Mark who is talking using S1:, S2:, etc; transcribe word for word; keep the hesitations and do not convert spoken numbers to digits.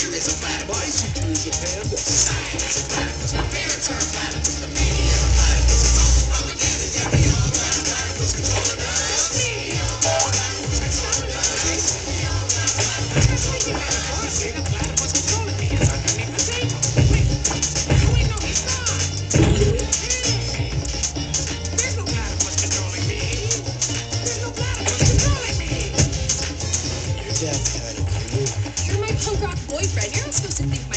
S1: My teacher's a panda.
S2: That's kind of cool.
S3: You're my punk rock boyfriend. You're not supposed to think my